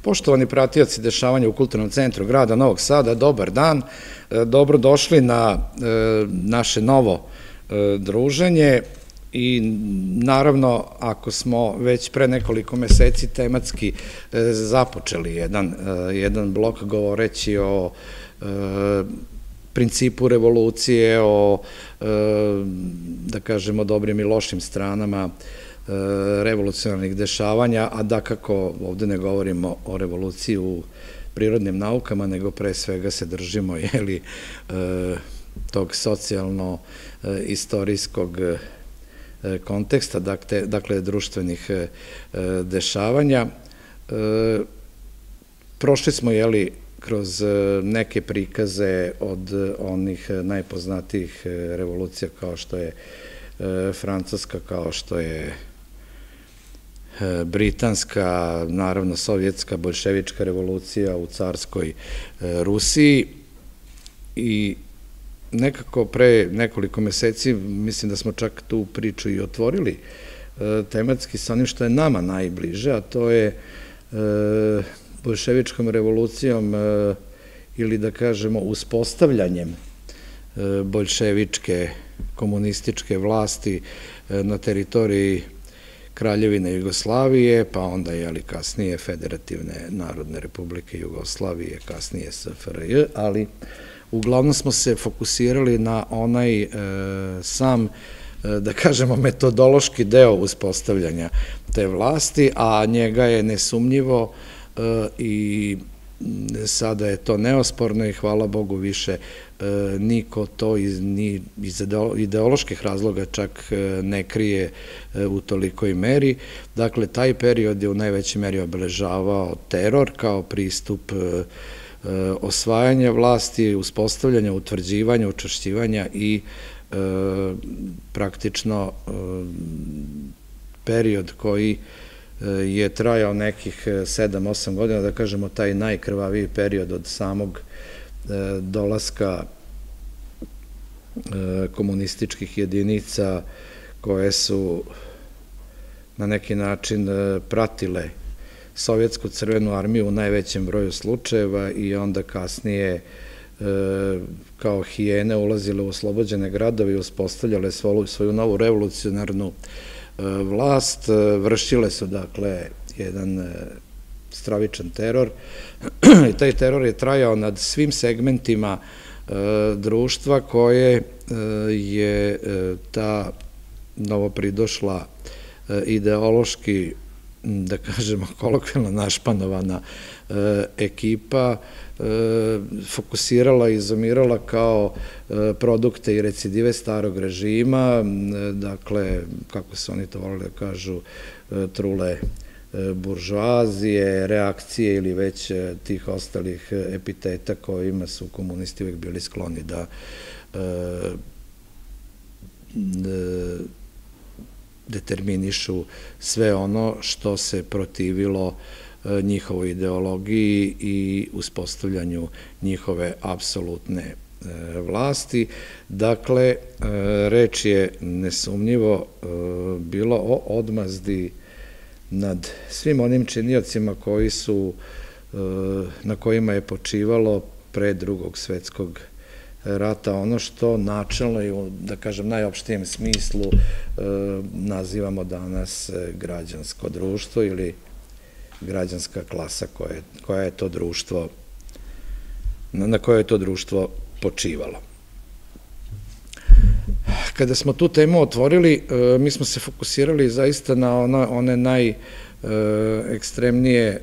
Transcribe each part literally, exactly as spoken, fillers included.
Poštovani pratioci dešavanja u Kulturnom centru grada Novog Sada, dobar dan, dobro došli na naše novo druženje i naravno ako smo već pre nekoliko meseci tematski započeli jedan, jedan blok govoreći o principu revolucije, o, da kažemo, dobrim i lošim stranama revolucionarnih dešavanja, a dakako ovde ne govorimo o revoluciji u prirodnim naukama, nego pre svega se držimo jeli, tog socijalno-istorijskog konteksta, dakle društvenih dešavanja. Prošli smo jeli, kroz neke prikaze od onih najpoznatijih revolucija kao što je Francuska, kao što je britanska, naravno sovjetska, boljševička revolucija u carskoj Rusiji i nekako pre nekoliko meseci, mislim da smo čak tu priču i otvorili tematski sa onim što je nama najbliže, a to je boljševičkom revolucijom ili da kažemo uspostavljanjem boljševičke komunističke vlasti na teritoriji Kraljevine Jugoslavije, pa onda jeli kasnije Federativne narodne republike Jugoslavije, kasnije S F R J, ali uglavnom smo se fokusirali na onaj sam, da kažemo, metodološki deo uspostavljanja te vlasti, a njega je nesumnjivo i sada je to neosporno i hvala Bogu više niko to iz ideoloških razloga čak ne krije u tolikoj meri. Dakle, taj period je u najvećoj meri obeležavao teror kao pristup osvajanja vlasti, uspostavljanja, utvrđivanja, učvršćivanja i praktično period koji je trajao nekih sedam osam godina, da kažemo taj najkrvaviji period od samog dolaska komunističkih jedinica koje su na neki način pratile Sovjetsku crvenu armiju u najvećem broju slučajeva i onda kasnije kao hijene ulazile u oslobođene gradove i uspostavljale svoju novu revolucionarnu vlast, vršile su dakle jedan stravičan teror i taj teror je trajao nad svim segmentima društva koje je ta novopridošla ideološki, da kažemo kolokvijalno našpanovana ekipa fokusirala i izumirala kao produkte i recidive starog režima, dakle, kako se oni to volili da kažu, trule buržoazije, reakcije ili već tih ostalih epiteta kojima su komunisti uvijek bili skloni da determinišu sve ono što se protivilo njihovoj ideologiji i uspostavljanju njihove apsolutne vlasti. Dakle, reč je nesumnjivo bilo o odmazdi nad svim onim činiocima koji su, na kojima je počivalo pre Drugog svetskog rata ono što načelno i u, da kažem, najopštijem smislu nazivamo danas građansko društvo ili građanska klasa koja je to društvo, na koje je to društvo počivalo. Kada smo tu temu otvorili, mi smo se fokusirali zaista na one najekstremnije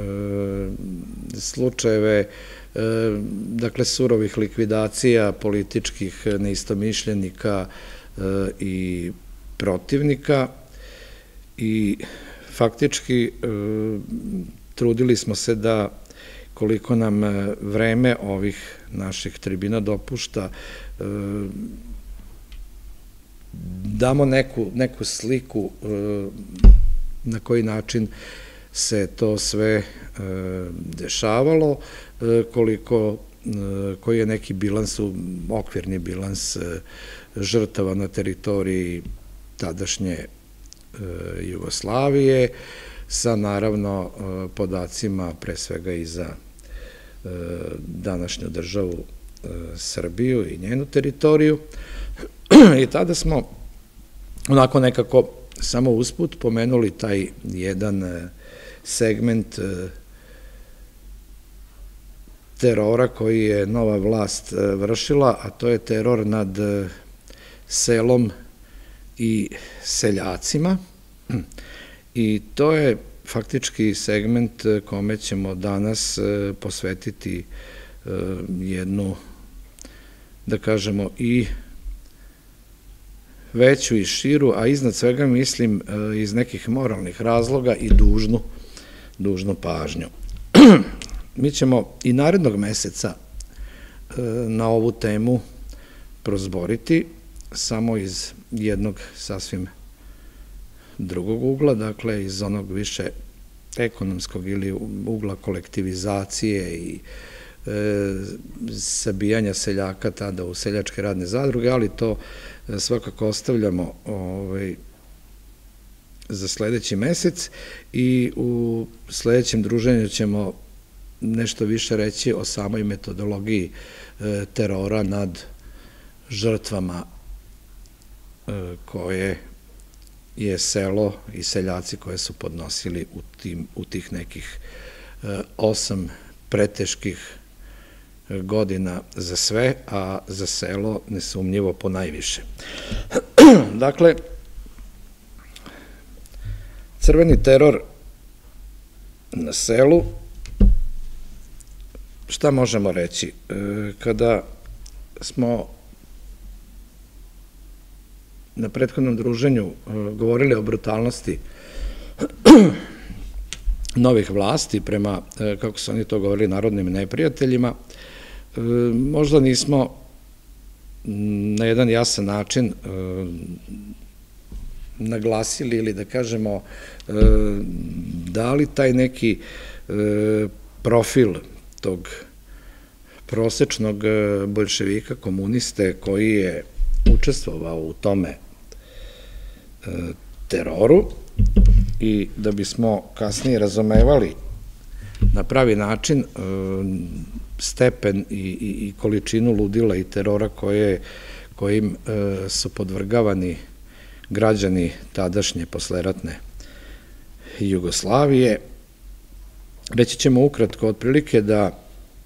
slučajeve, dakle, surovih likvidacija političkih neistomišljenika i protivnika i faktički trudili smo se da, koliko nam vreme ovih naših tribina dopušta, damo neku sliku na koji način se to sve dešavalo, koliko, koji je neki bilans, okvirni bilans žrtava na teritoriji tadašnje Jugoslavije, sa naravno podacima pre svega i za današnju državu Srbiju i njenu teritoriju. I tada smo onako nekako samo usput pomenuli taj jedan segment terora koji je nova vlast vršila, a to je teror nad selom i seljacima. I to je faktički segment kome ćemo danas posvetiti jednu, da kažemo, i veću i širu, a iznad svega mislim iz nekih moralnih razloga i dužnu, dužnu pažnju. Mi ćemo i narednog meseca na ovu temu prozboriti, samo iz jednog sasvim drugog ugla, dakle iz onog više ekonomskog ili ugla kolektivizacije i sabijanja seljaka tada u seljačke radne zadruge, ali to svakako ostavljamo za sledeći mesec i u sledećem druženju ćemo nešto više reći o samoj metodologiji terora nad žrtvama koje je selo i seljaci koje su podnosili u tih nekih osam preteških godina za sve, a za selo nesumnjivo po najviše. Dakle, crveni teror na selu, šta možemo reći? Kada smo na prethodnom druženju govorili o brutalnosti novih vlasti prema, kako su oni to govorili, narodnim neprijateljima, možda nismo na jedan jasan način naglasili ili da kažemo dali taj neki profil tog prosečnog boljševika, komuniste koji je učestvovao u tome teroru i da bismo kasnije razumevali na pravi način stepen i količinu ludila i terora kojim su podvrgavani građani tadašnje posleratne Jugoslavije. Reći ćemo ukratko otprilike da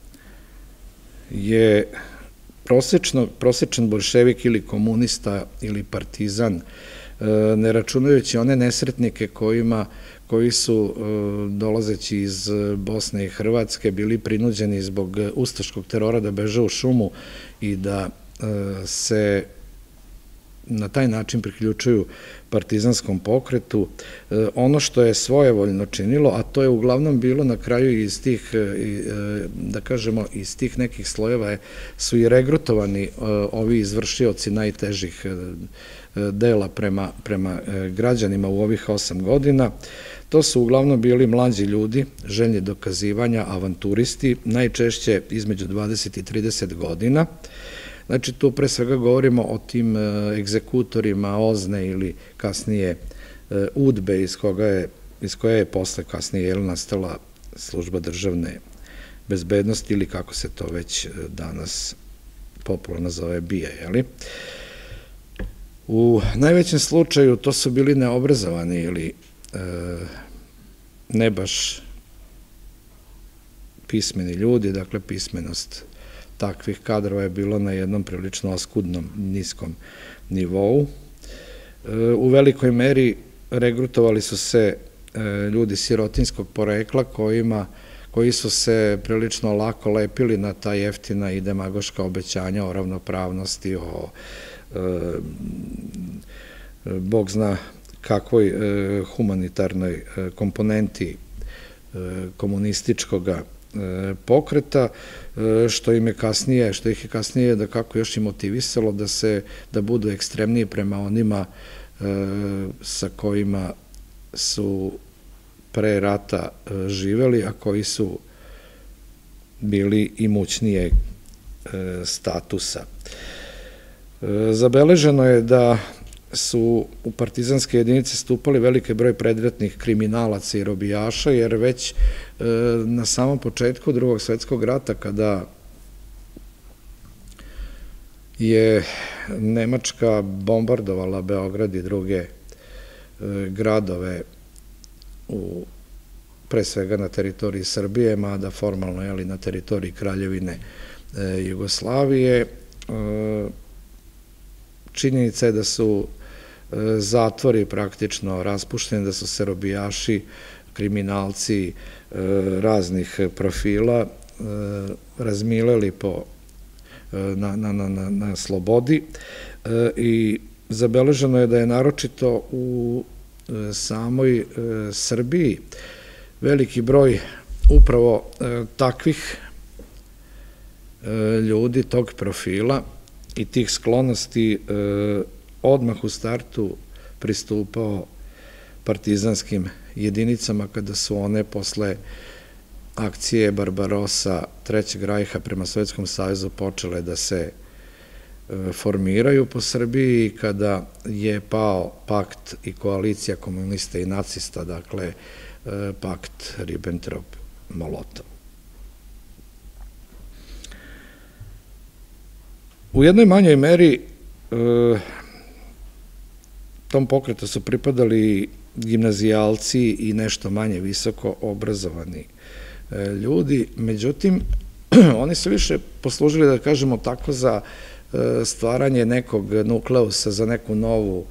je prosečan boljševik ili komunista ili partizan, ne računajući one nesretnike koji su dolazeći iz Bosne i Hrvatske bili prinuđeni zbog ustaškog terora da beže u šumu i da se na taj način priključuju partizanskom pokretu. Ono što je svojevoljno činilo, a to je uglavnom bilo na kraju iz tih, da kažemo, iz tih nekih slojeva su i regrutovani ovi izvršioci najtežih dela prema građanima u ovih osam godina. To su uglavnom bili mlađi ljudi, željni dokazivanja, avanturisti, najčešće između dvadeset i trideset godina. Znači, tu pre svega govorimo o tim egzekutorima Ozne ili kasnije Udbe, iz koje je posle kasnije nastala služba državne bezbednosti ili kako se to već danas popularno zove B I A, jeli? U najvećem slučaju to su bili neobrazovani ili ne baš pismeni ljudi, dakle pismenost takvih kadrova je bilo na jednom prilično oskudnom, niskom nivou. U velikoj meri regrutovali su se ljudi sirotinskog porekla koji su se prilično lako lepili na ta jeftina i demagoška obećanja o ravnopravnosti, o Bog zna kakvoj humanitarnoj komponenti komunističkog pokreta, što im je kasnije, što ih je kasnije da kako još i motivisalo da se, da budu ekstremniji prema onima sa kojima su pre rata živeli, a koji su bili imućnijeg statusa. Zabeleženo je da su u partizanske jedinice stupali velike broj predratnih kriminalaca i robijaša, jer već na samom početku Drugog svetskog rata, kada je Nemačka bombardovala Beograd i druge gradove, u, pre svega na teritoriji Srbije, mada formalno je na teritoriji Kraljevine Jugoslavije, činjenica je da su zatvori praktično raspušteni, da su se robijaši, kriminalci raznih profila razmileli po, na, na, na, na slobodi i zabeleženo je da je naročito u samoj Srbiji veliki broj upravo takvih ljudi tog profila i tih sklonosti odmah u startu pristupao partizanskim jedinicama kada su one posle akcije Barbarosa Trećeg rajha prema Sovjetskom savezu počele da se formiraju po Srbiji i kada je pao pakt i koalicija komunista i nacista, dakle pakt Ribbentrop-Molotov. U jednoj manjoj meri tom pokretu su pripadali gimnazijalci i nešto manje visoko obrazovani ljudi, međutim, oni su više poslužili, da kažemo tako, za stvaranje nekog nukleusa, za neku novu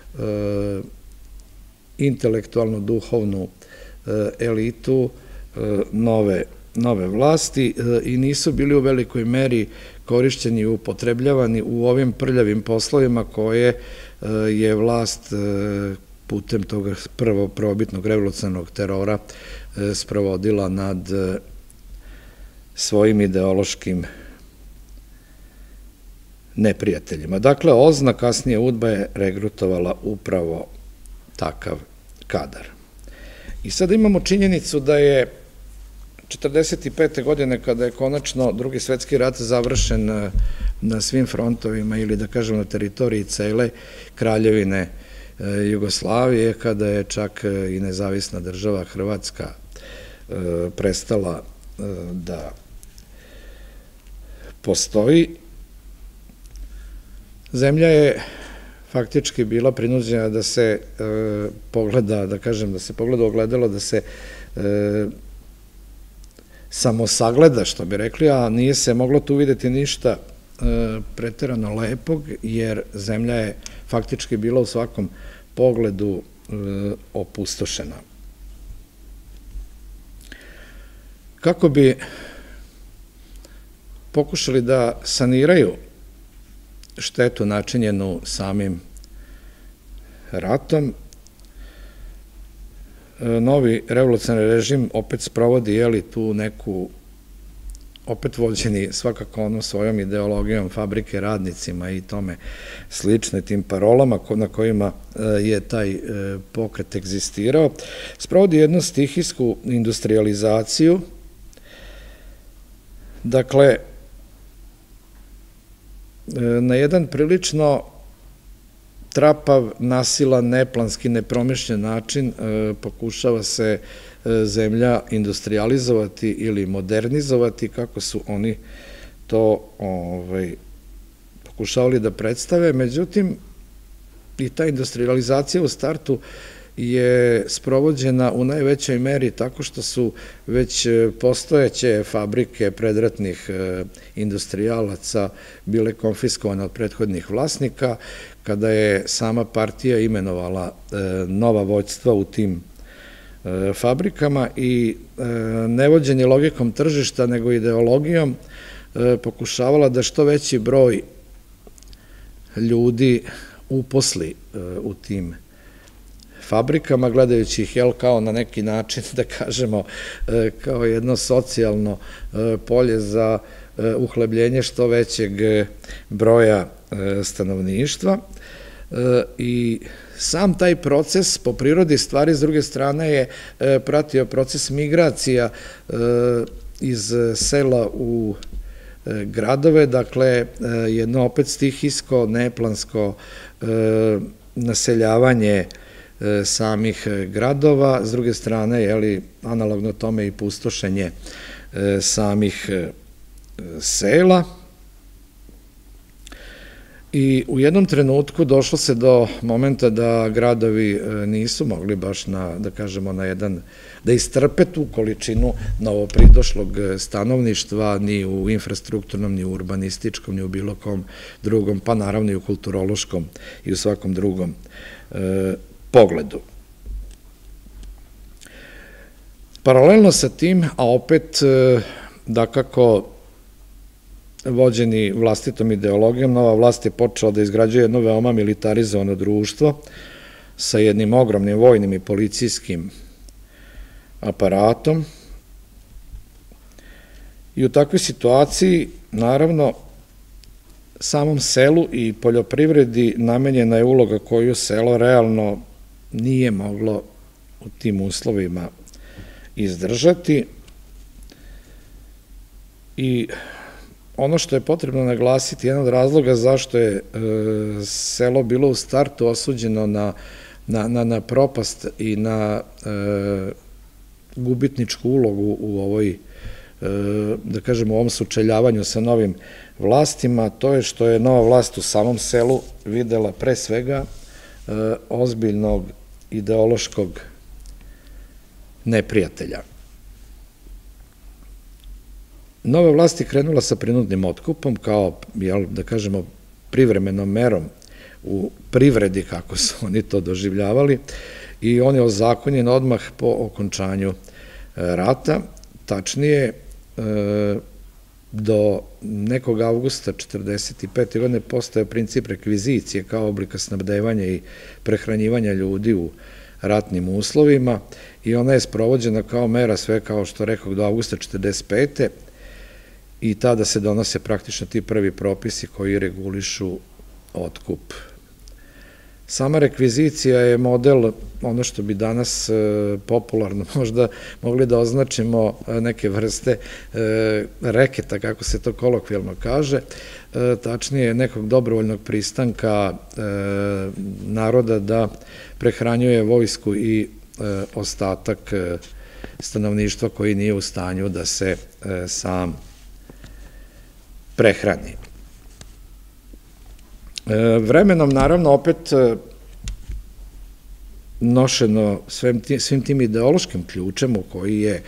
intelektualnu, duhovnu elitu nove, nove vlasti i nisu bili u velikoj meri korišćeni i upotrebljavani u ovim prljavim poslovima koje je vlast putem tog prvo prvobitnog revolucionarnog terora sprovodila nad svojim ideološkim neprijateljima. Dakle, O Z N A, kasnije UDBA, je regrutovala upravo takav kadar. I sada imamo činjenicu da je četrdeset pete godine, kada je konačno Drugi svetski rat završen na svim frontovima ili, da kažem, na teritoriji cele Kraljevine Jugoslavije, kada je čak i nezavisna država Hrvatska prestala da postoji, zemlja je faktički bila prinuđena da se pogleda, da kažem, da se pogleda ogledalo, da se samo sagleda, što bi rekli, a nije se moglo tu videti ništa preterano lepog, jer zemlja je faktički bila u svakom pogledu opustošena. Kako bi pokušali da saniraju štetu načinjenu samim ratom, novi revolucionarni režim opet sprovodi, jeli, tu neku, opet vođeni svakako ono svojom ideologijom fabrike radnicima i tome slične, tim parolama na kojima je taj pokret egzistirao, sprovodi jednu stihijsku industrializaciju. Dakle, na jedan prilično trapav, nasilan, neplanski, nepromišljen način pokušava se zemlja industrializovati ili modernizovati, kako su oni to pokušavali da predstave. Međutim, i ta industrializacija u startu je sprovođena u najvećoj meri tako što su već postojeće fabrike predratnih industrijalaca bile konfiskovane od prethodnih vlasnika, kada je sama partija imenovala nova vođstva u tim fabrikama i nevođenje logikom tržišta, nego ideologijom, pokušavala da što veći broj ljudi uposli u tim fabrikama, gledajući ih, jel, kao na neki način, da kažemo, kao jedno socijalno polje za uhlebljenje što većeg broja stanovništva. I sam taj proces, po prirodi stvari, s druge strane, je pratio proces migracija iz sela u gradove, dakle, jedno opet stihijsko, neplansko naseljavanje samih gradova, s druge strane, jeli, analogno tome i pustošenje samih sela. I u jednom trenutku došlo se do momenta da gradovi nisu mogli baš na, da kažemo, na jedan, da istrpe tu količinu novopridošlog stanovništva ni u infrastrukturnom, ni u urbanističkom, ni u bilo kom drugom, pa naravno i u kulturološkom i u svakom drugom pogledu. Paralelno sa tim, a opet, dakako, vođeni vlastitom ideologijom, nova vlast je počela da izgrađuje jedno veoma militarizovano društvo sa jednim ogromnim vojnim i policijskim aparatom. I u takvoj situaciji, naravno, samom selu i poljoprivredi namenjena je uloga koju selo realno nije moglo u tim uslovima izdržati. I ono što je potrebno naglasiti, jedan od razloga zašto je selo bilo u startu osuđeno na propast i na gubitničku ulogu u ovoj, da kažemo, u ovom sučeljavanju sa novim vlastima, to je što je nova vlast u samom selu videla pre svega ozbiljnog ideološkog neprijatelja. Nova vlast je krenula sa prinudnim otkupom kao, da kažemo, privremenom merom u privredi, kako su oni to doživljavali, i on je ozakonjen odmah po okončanju rata. Tačnije, do nekog avgusta četrdeset pete. godine postoje princip rekvizicije kao oblika snabdevanja i prehranjivanja ljudi u ratnim uslovima i ona je sprovođena kao mera sve, kao što rekao, do avgusta četrdeset pete. i tada se donose praktično ti prvi propisi koji regulišu otkup. Sama rekvizicija je model, ono što bi danas popularno možda mogli da označimo neke vrste reketa, kako se to kolokvijalno kaže, tačnije nekog dobrovoljnog pristanka naroda da prehranjuje vojsku i ostatak stanovništva koji nije u stanju da se sam prehrani. Vremenom, naravno, opet nošeno svim tim ideološkim ključem u koji je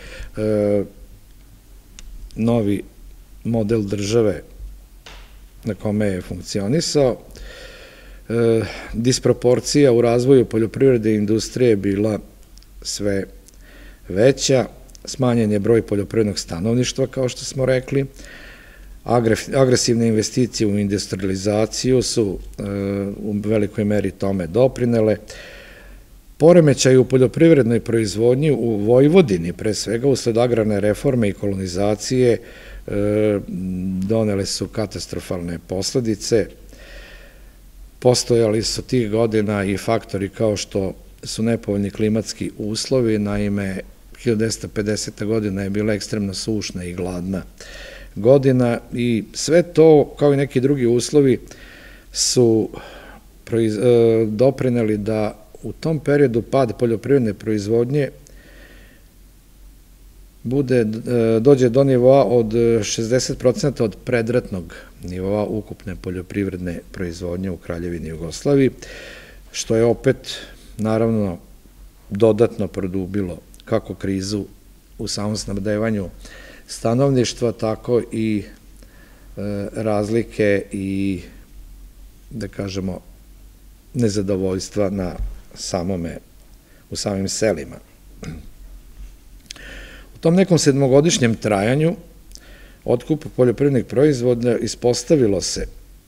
novi model države na kome je funkcionisao, disproporcija u razvoju poljoprivrede i industrije je bila sve veća, smanjen je broj poljoprivrednog stanovništva, kao što smo rekli, agresivne investicije u industrializaciju su u velikoj meri tome doprinele. Poremećaj u poljoprivrednoj proizvodnji u Vojvodini, pre svega usled agrarne reforme i kolonizacije, donele su katastrofalne posledice. Postojali su tih godina i faktori kao što su nepovoljni klimatski uslovi, naime hiljadu devetsto pedeseta. godina je bila ekstremno sušna i gladna godina i sve to, kao i neki drugi uslovi, su doprineli da u tom periodu pad poljoprivredne proizvodnje dođe do nivoa od šezdeset procenta od predratnog nivoa ukupne poljoprivredne proizvodnje u Kraljevini Jugoslaviji, što je opet, naravno, dodatno produbilo kako krizu u samom snabdevanju stanovništva, tako i razlike i, da kažemo, nezadovoljstva na samome, u samim selima. U tom nekom sedmogodišnjem trajanju otkup poljoprivrednih proizvoda ispostavilo se,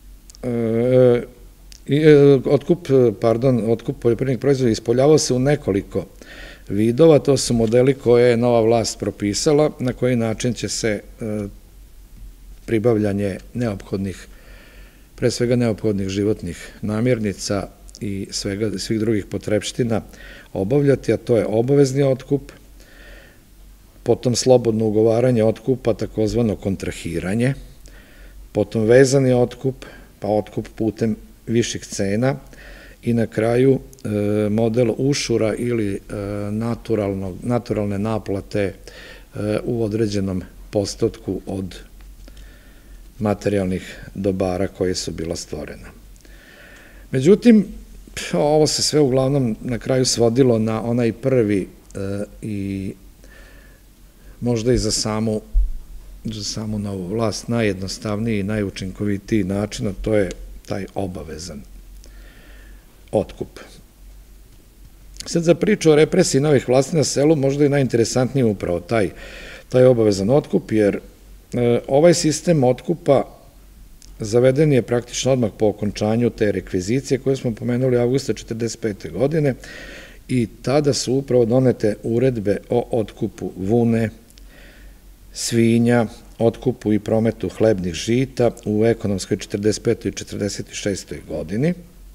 otkup, pardon, otkup poljoprivrednih proizvoda ispoljavao se u nekoliko vidova, to su modeli koje je nova vlast propisala, na koji način će se pribavljanje neophodnih, pre svega neophodnih životnih namirnica i svih drugih potrepština obavljati, a to je obavezni otkup, potom slobodno ugovaranje otkupa, takozvano kontrahiranje, potom vezani otkup, pa otkup putem viših cena i na kraju model ušura ili naturalne naplate u određenom postotku od materijalnih dobara koje su bila stvorena. Međutim, ovo se sve uglavnom na kraju svodilo na onaj prvi i možda i za samu za samu novu vlast najjednostavniji i najučinkovitiji način, a to je taj obavezan otkup. Sad za priču o represiji novih vlasti na selu možda i najinteresantniji upravo taj, taj obavezan otkup, jer ovaj sistem otkupa zaveden je praktično odmah po okončanju te rekvizicije koje smo pomenuli avgusta četrdeset pete godine i tada su upravo donete uredbe o otkupu vune, svinja, otkupu i prometu hlebnih žita u ekonomskoj četrdeset petoj i četrdeset šestoj godini,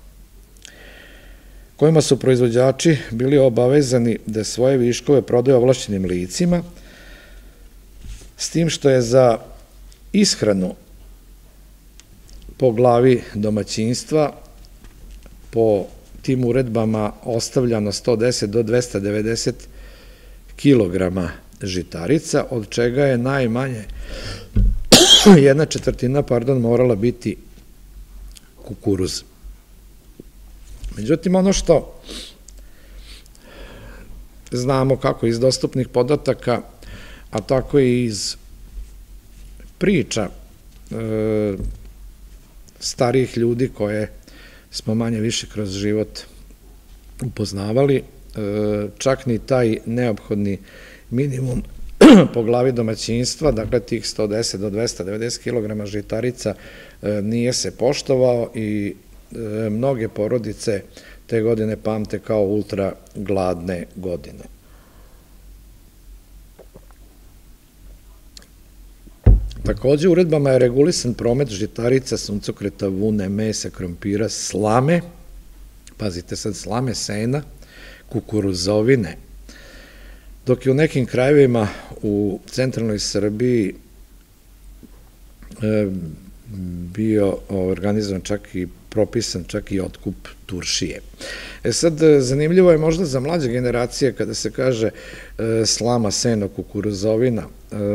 kojima su proizvođači bili obavezani da svoje viškove prodaju ovlašćenim licima, s tim što je za ishranu po glavi domaćinstva po tim uredbama ostavljano sto deset do dvesta devedeset kilograma žitarica, od čega je najmanje jedna četvrtina, pardon, morala biti kukuruz. Međutim, ono što znamo kako iz dostupnih podataka, a tako i iz priča starijih ljudi koje smo manje više kroz život upoznavali, čak ni taj neophodni minimum po glavi domaćinstva, dakle tih sto deset do dvesta devedeset kilograma žitarica nije se poštovao i mnoge porodice te godine pamte kao ultra gladne godine. Takođe, uredbama je regulisan promet žitarica, suncokreta, vune, mesa, krompira, slame, pazite sad, slame, sena, kukuruzovine, dok je u nekim krajevima u centralnoj Srbiji bio organizovan čak i propisan čak i otkup turšije. E sad, zanimljivo je možda za mlađe generacije kada se kaže slama, seno, kukuruzovina,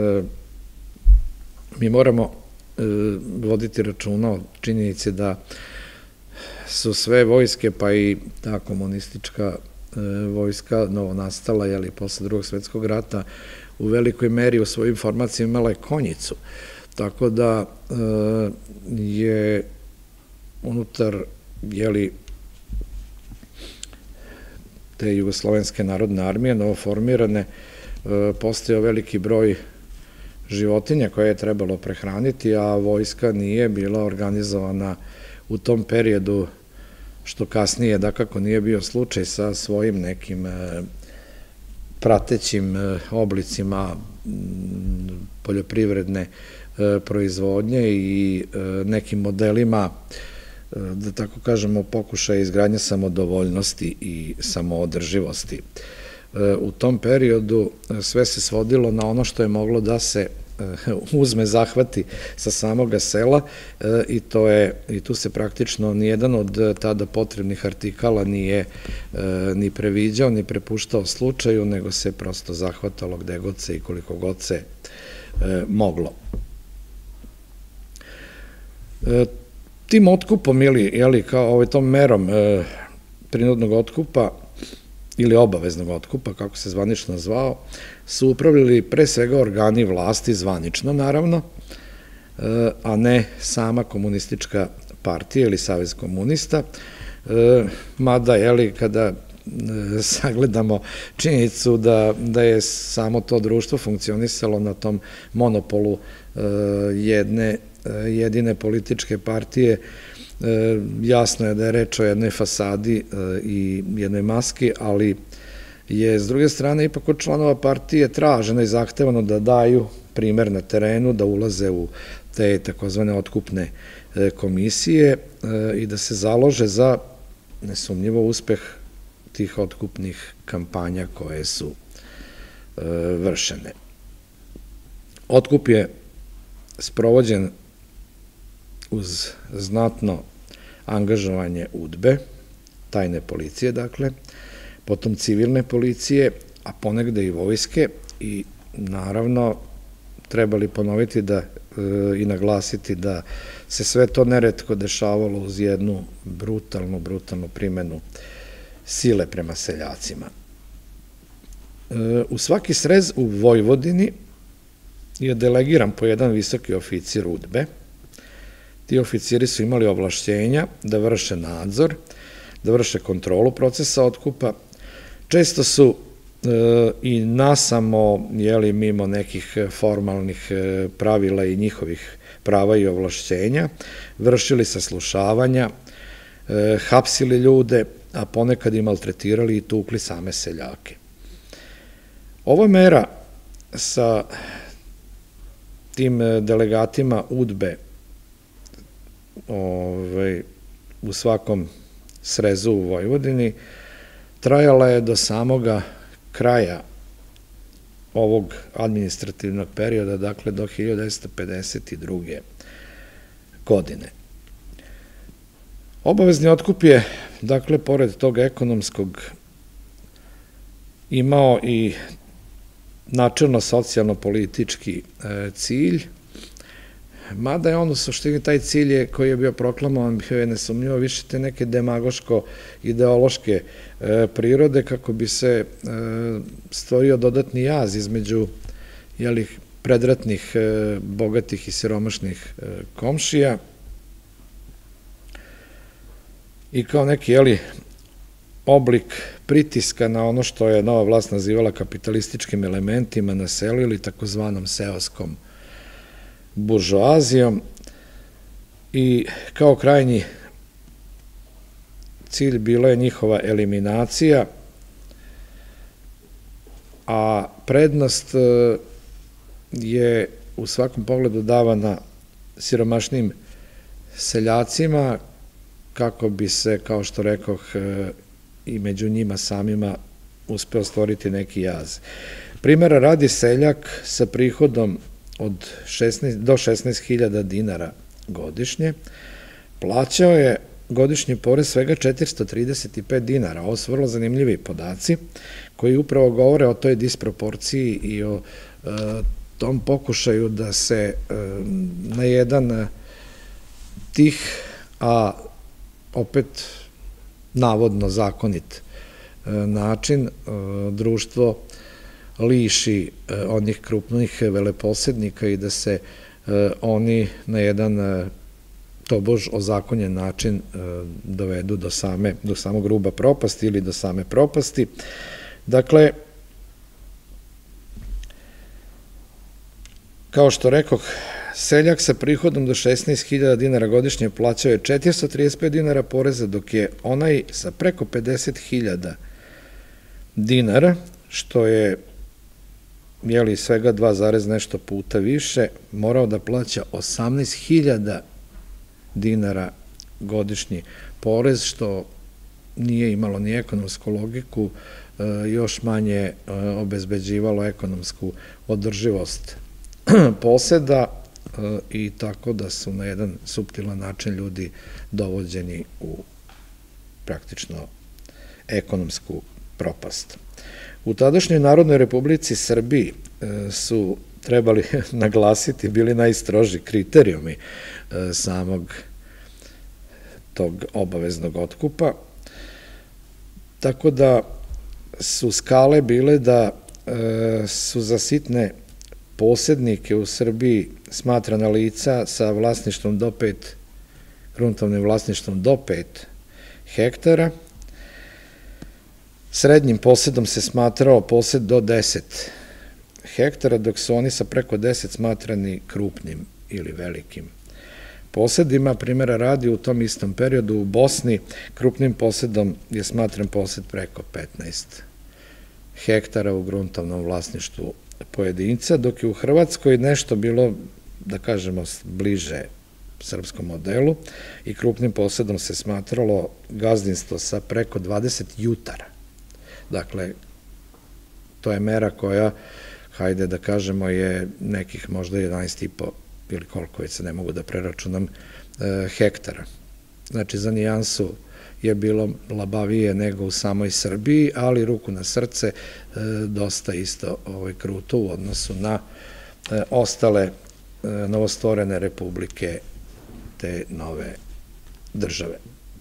mi moramo voditi računa o činjenici da su sve vojske, pa i ta komunistička vojska novonastala, jeli, posle drugog svetskog rata, u velikoj meri u svojim formacijama imala je konjicu. Tako da je unutar, jeli, te Jugoslovenske narodne armije, novoformirane, postojao veliki broj životinja koje je trebalo prehraniti, a vojska nije bila organizovana u tom periodu, što kasnije, dakako, nije bio slučaj sa svojim nekim pratećim oblicima poljoprivredne proizvodnje i nekim modelima, da tako kažemo, pokušaja izgradnje samodovoljnosti i samoodrživosti. U tom periodu sve se svodilo na ono što je moglo da se uzme, zahvati sa samoga sela i to je, i tu se praktično nijedan od tada potrebnih artikala nije ni previđao, ni prepuštao slučaju, nego se prosto zahvatalo gde god se i koliko god se moglo. Tim otkupom ili kao tom merom prinudnog otkupa ili obaveznog otkupa, kako se zvanično zvao, su upravljali pre svega organi vlasti, zvanično naravno, a ne sama komunistička partija ili Savez komunista, mada, jeli, kada sagledamo činjenicu da je samo to društvo funkcionisalo na tom monopolu jedne jedine političke partije, jasno je da je reč o jednoj fasadi i jednoj maski, ali je s druge strane ipak od članova partije traženo i zahtevano da daju primer na terenu, da ulaze u te takozvane otkupne komisije i da se založe za nesumnjivo uspeh tih otkupnih kampanja koje su vršene. Otkup je sprovođen uz znatno angažovanje UDBE, tajne policije, dakle, potom civilne policije, a ponegde i vojske i naravno trebali ponoviti da i naglasiti da se sve to neretko dešavalo uz jednu brutalnu, brutalnu primenu sile prema seljacima. U svaki srez u Vojvodini je delegiran po jedan visoki oficir udbe. Ti oficiri su imali ovlašćenja da vrše nadzor, da vrše kontrolu procesa otkupa. Često su i nasamo, jeli, mimo nekih formalnih pravila i njihovih prava i ovlašćenja, vršili saslušavanja, hapsili ljude, a ponekad i maltretirali i tukli same seljake. Ova mera sa tim delegatima udbe u svakom srezu u Vojvodini trajala je do samoga kraja ovog administrativnog perioda, dakle do hiljadu devetsto pedeset druge. godine. Obavezni otkup je, dakle, pored tog ekonomskog, imao i načelno socijalno-politički cilj, mada je on u suštini taj cilj koji je bio proklamovan, bio je nesumnjivo više te neke demagoško-ideološke prirode kako bi se stvorio dodatni jaz između predratnih, bogatih i siromašnih komšija i kao neki oblik pritiska na ono što je nova vlast nazivala kapitalističkim elementima na selu ili takozvanom seoskom buržoazijom i kao krajnji cilj bila je njihova eliminacija, a prednost je u svakom pogledu davana siromašnim seljacima kako bi se, kao što rekoh, i među njima samima uspeo stvoriti neki jaz. Primera radi, seljak sa prihodom do šesnaest hiljada dinara godišnje plaćao je godišnji porez svega četiristo trideset pet dinara. Ovo su vrlo zanimljivi podaci koji upravo govore o toj disproporciji i o tom pokušaju da se na jedan tih, a opet navodno zakonit način društvo liši onih krupnih veleposednika i da se oni na jedan tobož ozakonjen način dovedu do same, do samog ruba propasti ili do same propasti. Dakle, kao što rekoh, seljak sa prihodom do šesnaest hiljada dinara godišnje plaćao je četiristo trideset pet dinara poreza, dok je onaj sa preko pedeset hiljada dinara, što je jeli svega dva zarez nešto puta više, morao da plaća osamnaest hiljada dinara godišnji porez, što nije imalo ni ekonomsku logiku, još manje obezbeđivalo ekonomsku održivost poseda i tako da su na jedan suptilan način ljudi dovođeni u praktično ekonomsku propast. U tadašnjoj Narodnoj Republici Srbiji su trebali naglasiti, bili najstroži kriterijumi samog tog obaveznog otkupa, tako da su skale bile da su za sitne posednike u Srbiji smatrana lica sa vlasništvom do pet, gruntovnim vlasništvom do pet hektara. Srednjim posedom se smatrao posed do deset hektara, dok su oni sa preko deset smatrani krupnim ili velikim posedima. Primjera radi, u tom istom periodu u Bosni krupnim posedom je smatran posed preko petnaest hektara u gruntovnom vlasništvu pojedinca, dok je u Hrvatskoj nešto bilo, da kažemo, bliže srpskom modelu i krupnim posedom se smatralo gazdinstvo sa preko dvadeset jutara. Dakle, to je mera koja, hajde da kažemo, je nekih možda jedanaest i po ili koliko već se ne mogu da preračunam hektara. Znači, za nijansu je bilo labavije nego u samoj Srbiji, ali ruku na srce dosta isto kruto u odnosu na ostale novostvorene republike te nove države.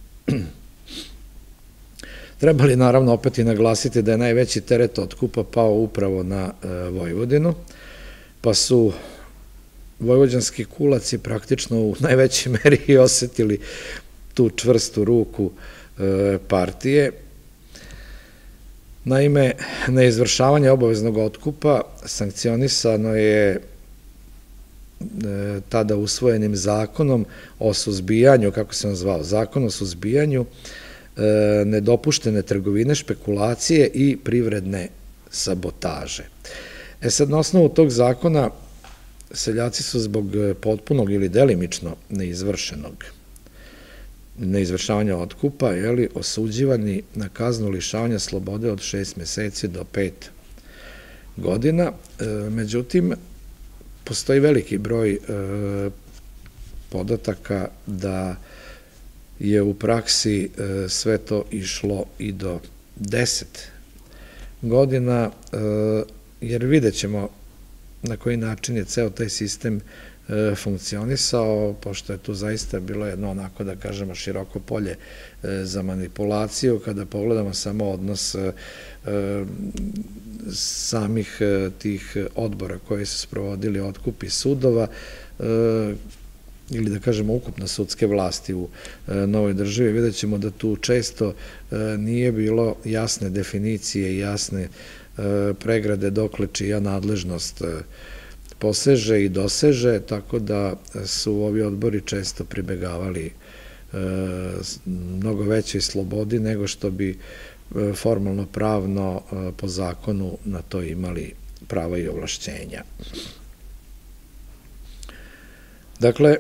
Treba li naravno opet i naglasiti da je najveći teret otkupa pao upravo na Vojvodinu, pa su vojvođanski kulaci praktično u najvećoj meri i osetili tu čvrstu ruku partije. Naime, neizvršavanje obaveznog otkupa sankcionisano je tada usvojenim zakonom o suzbijanju, kako se on zvao, zakon o suzbijanju nedopuštene trgovine, špekulacije i privredne sabotaže. E sad, na osnovu tog zakona, seljaci su zbog potpunog ili delimično neizvršenog neizvršavanja otkupa, jeli, osuđivani na kaznu lišavanja slobode od šest meseci do pet godina. Međutim, postoji veliki broj podataka da je u praksi sve to išlo i do deset godina, jer vidjet ćemo na koji način je ceo taj sistem funkcionisao, pošto je tu zaista bilo jedno onako, da kažemo, široko polje za manipulaciju. Kada pogledamo samo odnos samih tih odbora koji su sprovodili otkup iz sudova, ili da kažemo ukupno sudske vlasti u novoj državi, vidjet ćemo da tu često nije bilo jasne definicije i jasne pregrade dokle čija nadležnost poseže i doseže, tako da su ovi odbori često pribegavali mnogo većoj slobodi nego što bi formalno pravno po zakonu na to imali prava i ovlašćenja. Dakle,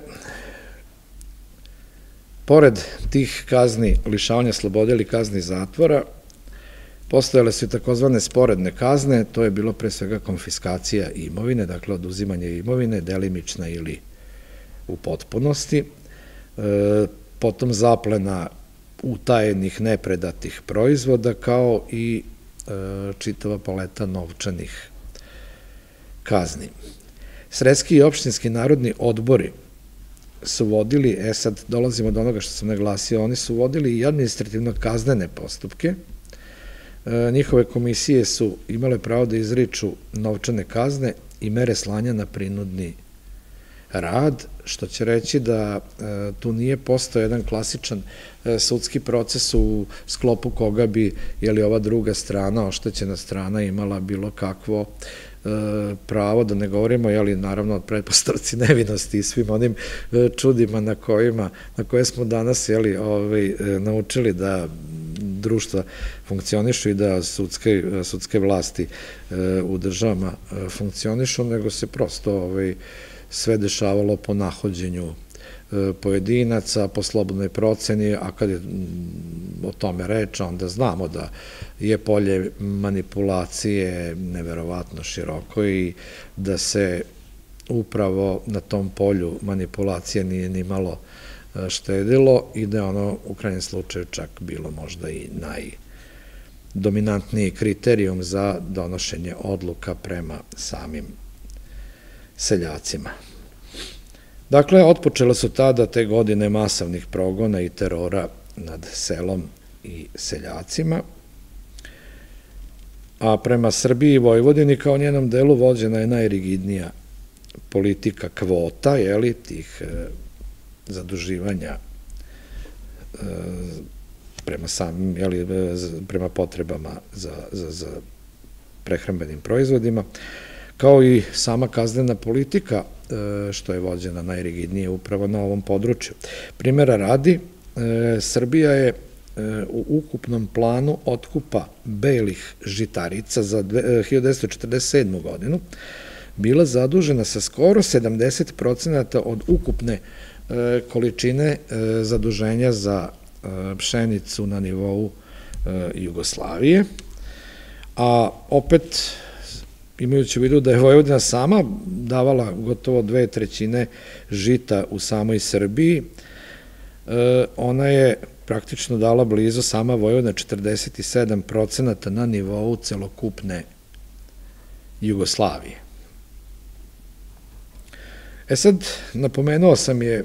pored tih kazni lišavanja slobode ili kazni zatvora, postojale su i takozvane sporedne kazne, to je bilo pre svega konfiskacija imovine, dakle oduzimanje imovine, delimična ili u potpunosti, potom zaplena utajenih nepredatih proizvoda, kao i čitava paleta novčanih kazni. Sredski i opštinski narodni odbori su vodili, e sad dolazimo do onoga što sam naglasio, oni su vodili i administrativno-kaznene postupke. Njihove komisije su imale pravo da izriču novčane kazne i mere slanja na prinudni rad, što će reći da tu nije postao jedan klasičan sudski proces u sklopu koga bi, jeli, ova druga strana, oštećena strana, imala bilo kakvo pravo, da ne govorimo, jeli, naravno od pretpostavci nevinosti i svim onim čudima na kojima, na koje smo danas, jeli, naučili da društva funkcionišu i da sudske vlasti u državama funkcionišu, nego se prosto sve dešavalo po nahođenju pojedinaca, po slobodnoj proceni, a kad je o tome reč, onda znamo da je polje manipulacije neverovatno široko i da se upravo na tom polju manipulacije nije ni malo štedilo i da je ono u krajnjem slučaju čak bilo možda i najdominantniji kriterijum za donošenje odluka prema samim seljacima. Dakle, otpočele su tada te godine masovnih progona i terora nad selom i seljacima, a prema Srbiji i Vojvodini kao njenom delu vođena je najrigidnija politika kvota, jeli, tih zaduživanja prema samim, jeli, prema potrebama za prehrambenim proizvodima, kao i sama kaznena politika, što je vođena najrigidnije upravo na ovom području. Primera radi, Srbija je u ukupnom planu otkupa belih žitarica za hiljadu devetsto četrdeset sedmu godinu bila zadužena sa skoro sedamdeset procenata od ukupne količine zaduženja za pšenicu na nivou Jugoslavije, a opet imajući u vidu da je Vojvodina sama davala gotovo dve trećine žita u samoj Srbiji, ona je praktično dala blizu sama Vojvodina četrdeset sedam procenata na nivou celokupne Jugoslavije. E sad, napomenuo sam je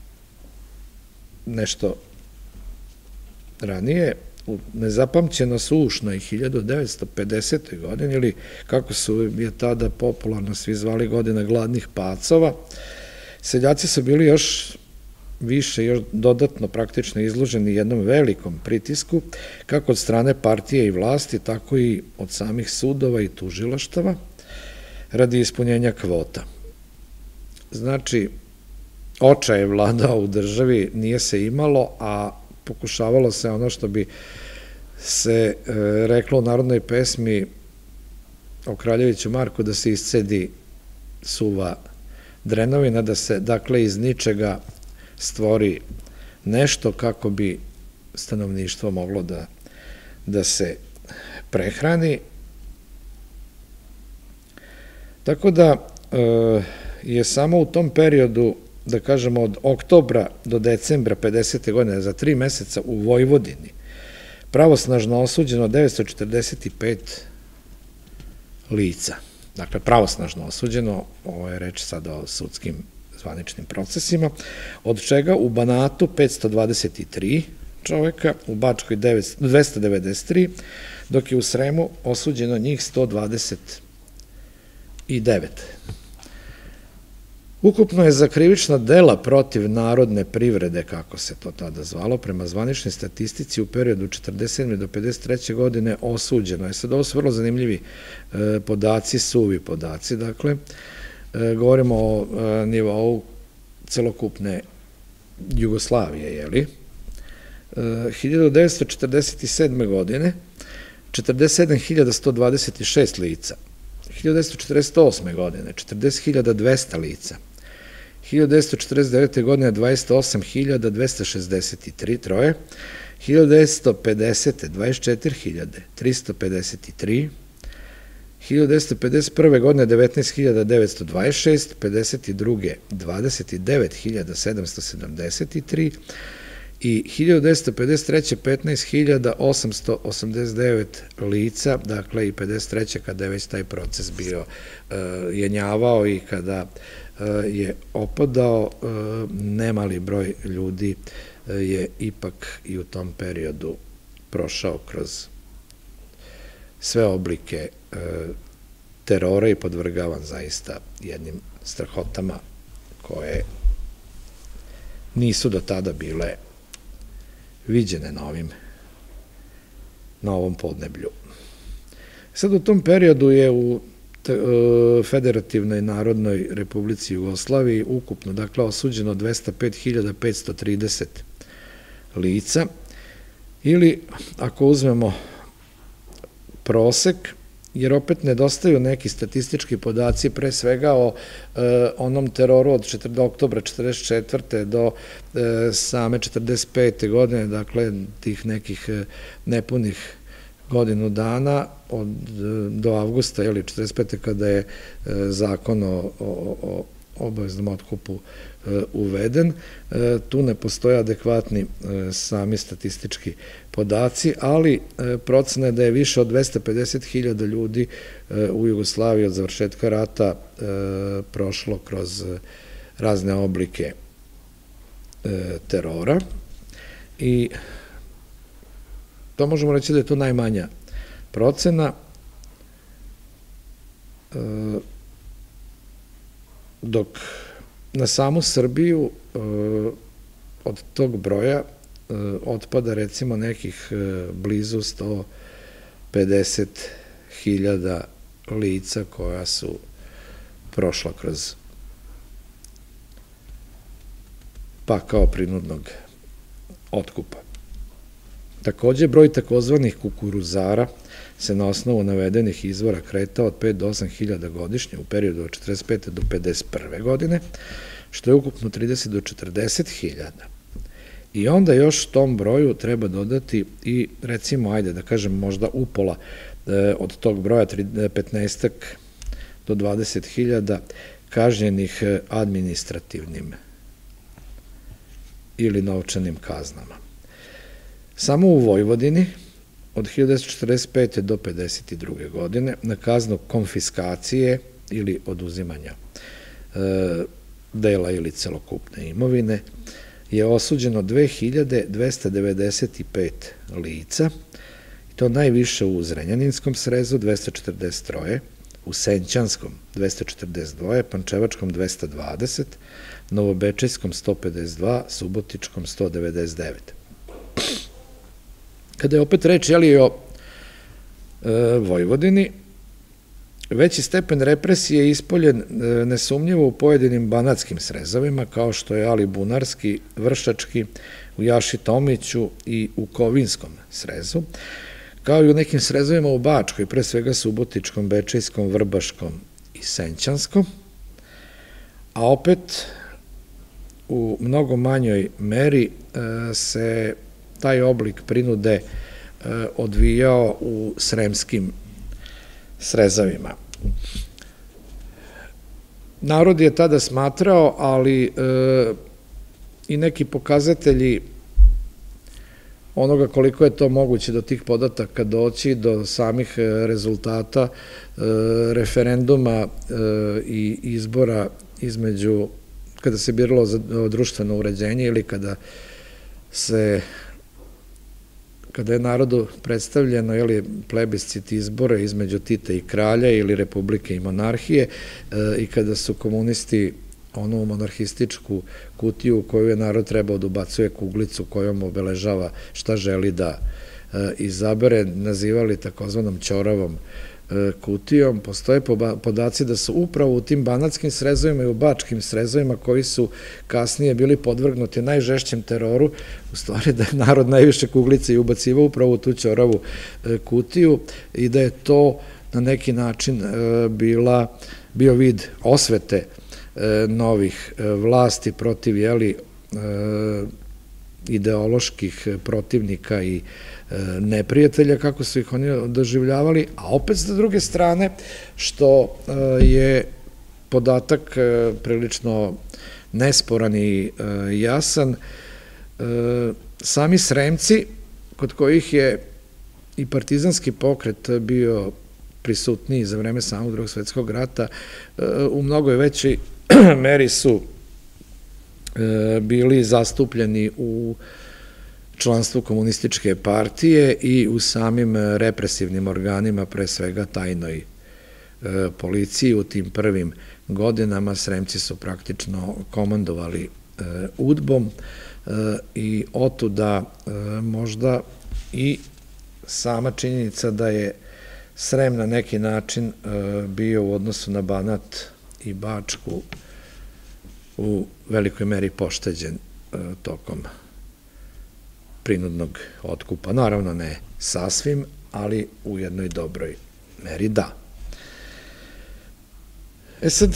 nešto ranije, u nezapamćeno sušnoj hiljadu devetsto pedesetoj godini, ili kako su je tada popularno svi zvali godina gladnih pacova, seljaci su bili još više, još dodatno praktično izloženi jednom velikom pritisku, kako od strane partije i vlasti, tako i od samih sudova i tužilaštava, radi ispunjenja kvota. Znači, očaj je vladao u državi, nije se imalo, a pokušavalo se ono što bi se reklo u narodnoj pesmi o Kraljeviću Marku, da se iscedi suva drenovina, da se, dakle, iz ničega stvori nešto kako bi stanovništvo moglo da, da se prehrani. Tako da je samo u tom periodu, da kažemo od oktobra do decembra pedesete godine, za tri meseca u Vojvodini, pravosnažno osuđeno devetsto četrdeset pet lica. Dakle, pravosnažno osuđeno, ovo je reč sada o sudskim zvaničnim procesima, od čega u Banatu petsto dvadeset tri čoveka, u Bačkoj dvesta devedeset tri, dok je u Sremu osuđeno njih sto dvadeset devet. Ukupno je za krivična dela protiv narodne privrede, kako se to tada zvalo, prema zvaničnoj statistici u periodu četrdeset sedme do pedeset treće godine osuđeno. Je sad ovo su vrlo zanimljivi podaci, suvi podaci, dakle, govorimo o nivou celokupne Jugoslavije, jeli? hiljadu devetsto četrdeset sedme godine četrdeset sedam hiljada sto dvadeset šest lica, hiljadu devetsto četrdeset osme godine četrdeset hiljada dvesta lica, hiljadu devetsto četrdeset devete godine dvadeset osam hiljada dvesta šezdeset tri troje, hiljadu devetsto pedesete dvadeset četiri hiljade tristo pedeset tri, hiljadu devetsto pedeset prve godine devetnaest hiljada devetsto dvadeset šest, pedeset druge dvadeset devet hiljada sedamsto sedamdeset tri i hiljadu devetsto pedeset treće petnaest hiljada osamsto osamdeset devet lica, dakle i pedeset treće kada je već taj proces bio jenjavao i kada je opadao, nemali broj ljudi je ipak i u tom periodu prošao kroz sve oblike terora i podvrgavan zaista jednim strahotama koje nisu do tada bile viđene na ovim, na ovom podneblju. Sad u tom periodu je u Federativnoj Narodnoj Republici Jugoslaviji ukupno, dakle, osuđeno dvesta pet hiljada petsto trideset lica, ili, ako uzmemo prosek, jer opet nedostaju neki statistički podaci, pre svega o onom teroru od oktobra četrdeset četvrte do same četrdeset pete godine, dakle, tih nekih nepunih godinu dana, do avgusta, ili četrdeset pete kada je zakon o obaveznom otkupu uveden. Tu ne postoje adekvatni sami statistički podaci, ali procena je da je više od dvesta pedeset hiljada ljudi u Jugoslaviji od završetka rata prošlo kroz razne oblike terora i to možemo reći da je to najmanja procena, dok na samu Srbiju od tog broja otpada recimo nekih blizu sto pedeset hiljada lica koja su prošla kroz pakao prinudnog otkupa. Takođe, broj takozvanih kukuruzara se na osnovu navedenih izvora kretao od pet do osam hiljada godišnje u periodu od četrdeset pete do pedeset prve godine, što je ukupno trideset do četrdeset hiljada. I onda još tom broju treba dodati i, recimo, ajde da kažem možda upola od tog broja, petnaestak do dvadeset hiljada kažnjenih administrativnim ili novčanim kaznama. Samo u Vojvodini od hiljadu devetsto četrdeset pete do pedeset druge godine na kaznu konfiskacije ili oduzimanja dela ili celokupne imovine je osuđeno dve hiljade dvesta devedeset pet lica, i to najviše u Zrenjaninskom srezu dvesta četrdeset tri, u Senćanskom dvesta četrdeset dva, Pančevačkom dvesta dvadeset, Novobečejskom sto pedeset dva, Subotičkom sto devedeset devet. Kada je opet reč, jeli, o Vojvodini, veći stepen represije ispoljen nesumnjivo u pojedinim banatskim srezovima, kao što je Alibunarski, Vršački, u Jaši Tomiću i u Kovinskom srezu, kao i u nekim srezovima u Bačkoj, pre svega Subotičkom, Bečejskom, Vrbaškom i Senćanskom, a opet u mnogo manjoj meri se taj oblik prinude odvijao u sremskim srezavima. Narod je tada smatrao, ali i neki pokazatelji onoga koliko je to moguće do tih podataka doći, do samih rezultata referenduma i izbora između, kada se biralo za društveno uređenje ili kada se kada je narodu predstavljeno plebiscit izbora između Tita i kralja ili republike i monarhije, i kada su komunisti onu monarhističku kutiju u koju je narod trebao da ubacuje kuglicu kojom obeležava šta želi da izabere, nazivali takozvanom ćoravom kutijom. Postoje podaci da su upravo u tim banatskim srezovima i u bačkim srezovima, koji su kasnije bili podvrgnuti najžešćem teroru, u stvari da je narod najviše kuglice i ubacivao upravo u tu ćoravu kutiju, i da je to na neki način bio vid osvete novih vlasti protiv, jeli, ideoloških protivnika i neprijatelja, kako su ih oni doživljavali, a opet s druge strane, što je podatak prilično nesporan i jasan, sami Sremci, kod kojih je i partizanski pokret bio prisutniji za vreme samog Drugog svetskog rata, u mnogo većoj meri su bili zastupljeni u članstvu komunističke partije i u samim represivnim organima, pre svega tajnoj policiji. U tim prvim godinama Sremci su praktično komandovali udbom, i otuda možda i sama činjenica da je Srem na neki način bio u odnosu na Banat i Bačku u velikoj meri pošteđen tokom prinudnog otkupa. Naravno ne sasvim, ali u jednoj dobroj meri da. E sad,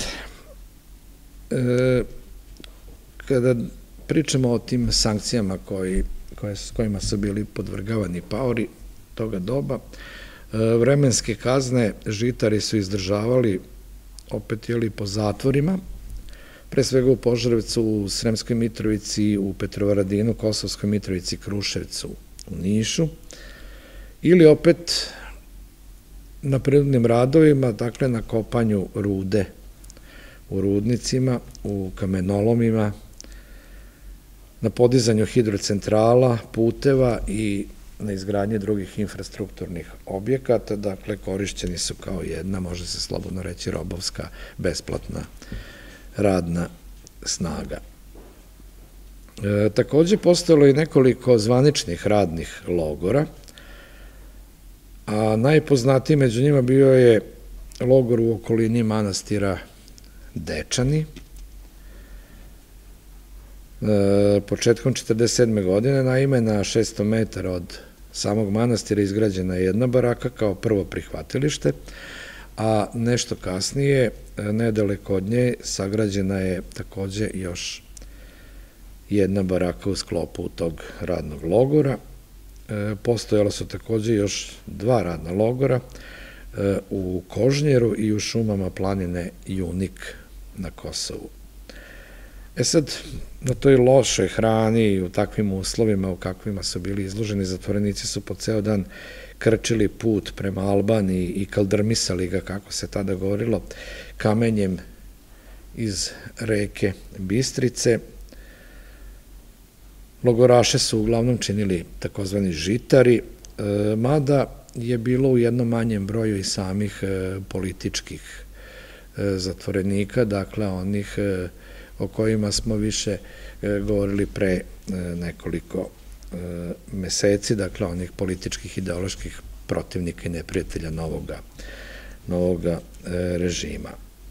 kada pričamo o tim sankcijama s kojima su bili podvrgavani paori toga doba, vremenske kazne žitari su izdržavali opet, jeli, po zatvorima, pre svega u Požarevcu, u Sremskoj Mitrovici, u Petrovaradinu, Kosovskoj Mitrovici, Kruševcu, u Nišu, ili opet na prinudnim radovima, dakle na kopanju rude u rudnicima, u kamenolomima, na podizanju hidrocentrala, puteva i na izgradnje drugih infrastrukturnih objekata. Dakle, korišćeni su kao jedna, može se slobodno reći, robovska, besplatna radna snaga. Takođe, postojalo je nekoliko zvaničnih radnih logora, a najpoznatiji među njima bio je logor u okolini manastira Dečani. Početkom četrdeset sedme godine, naime, na šessto metara od samog manastira izgrađena je jedna baraka kao prvo prihvatilište, a nešto kasnije, nedaleko od nje, sagrađena je takođe još jedna baraka u sklopu tog radnog logora. Postojala su takođe još dva radna logora u Kožnjeru i u šumama planine Junik na Kosovu. E sad, na toj lošoj hrani i u takvim uslovima u kakvima su bili izloženi, zatvorenici su po ceo dan krčili put prema Albaniji i kaldrmisali ga, kako se tada govorilo, kamenjem iz reke Bistrice. Logoraše su uglavnom činili takozvani žitari, mada je bilo u jednom manjem broju i samih političkih zatvorenika, dakle onih o kojima smo više govorili pre nekoliko meseci, dakle onih političkih, ideoloških protivnika i neprijatelja novoga režima.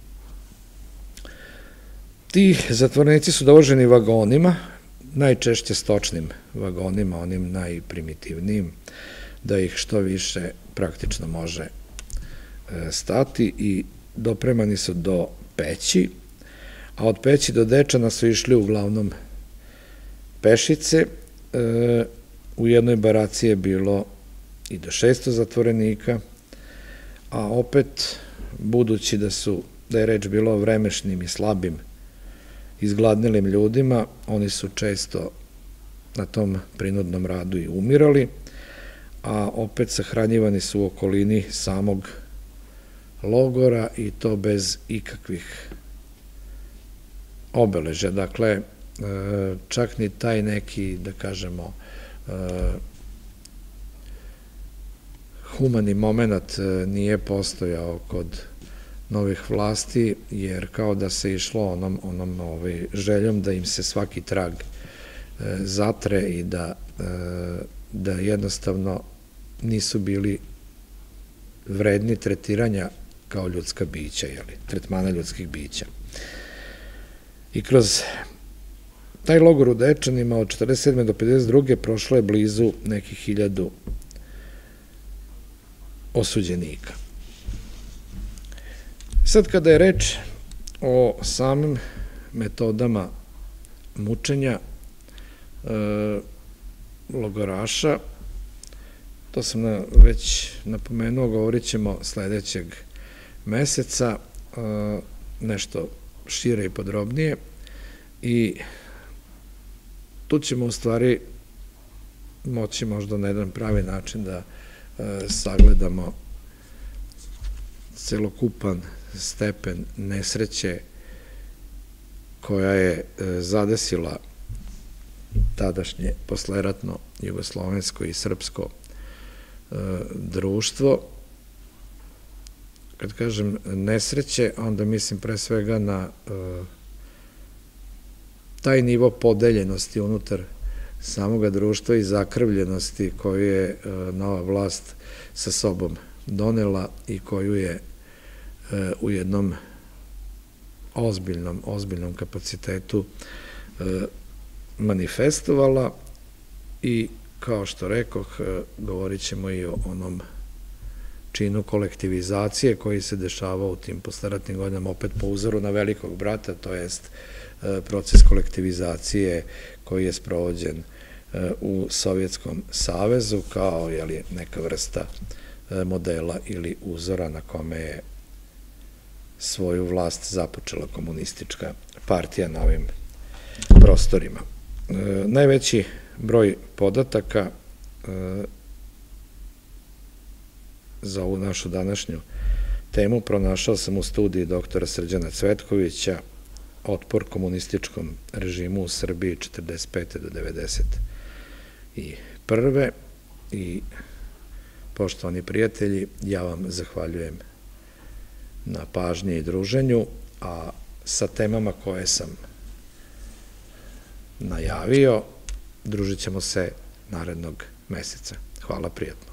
Ti zatvorenici su dovoženi vagonima, najčešće stočnim vagonima, onim najprimitivnijim, da ih što više praktično može stati, i dopremani su do Peći, a od Peći do Dečana su išli uglavnom pešice. U jednoj baraci je bilo i do šesto zatvorenika, a opet, budući da su, da je reč bilo o vremešnim i slabim, izgladnilim ljudima, oni su često na tom prinudnom radu i umirali, a opet sahranjivani su u okolini samog logora, i to bez ikakvih obeležja. Dakle, čak ni taj neki, da kažemo, humani moment nije postojao kod novih vlasti, jer kao da se išlo onom, onom željom da im se svaki trag zatre i da, da jednostavno nisu bili vredni tretiranja kao ljudska bića, tretmana ljudskih bića. I kroz taj logor u Dečanima od četrdeset sedme do pedeset druge prošlo je blizu nekih hiljadu osuđenika. Sad, kada je reč o samim metodama mučenja logoraša, to sam već napomenuo, govorit ćemo sledećeg meseca, nešto šire i podrobnije, i tu ćemo u stvari moći možda na jedan pravi način da sagledamo celokupan stepen nesreće koja je zadesila tadašnje posleratno jugoslovensko i srpsko društvo. Kad kažem nesreće, onda mislim pre svega na taj nivo podeljenosti unutar samoga društva i zakrvljenosti koju je nova vlast sa sobom donela i koju je u jednom ozbiljnom, ozbiljnom kapacitetu manifestovala, i kao što rekoh, govorit ćemo i o onom činu kolektivizacije koji se dešava u tim posleratnim godinama, opet po uzoru na Velikog brata, to jest proces kolektivizacije koji je sprovođen u Sovjetskom savezu kao neka vrsta modela ili uzora na kome je svoju vlast započela komunistička partija na ovim prostorima. Najveći broj podataka za ovu našu današnju temu pronašao sam u studiji doktora Srđana Cvetkovića Otpor komunističkom režimu u Srbiji četrdeset pete do devedeset prve. I, poštovani prijatelji, ja vam zahvaljujem na pažnji i druženju, a sa temama koje sam najavio družit ćemo se narednog meseca. Hvala, prijatno.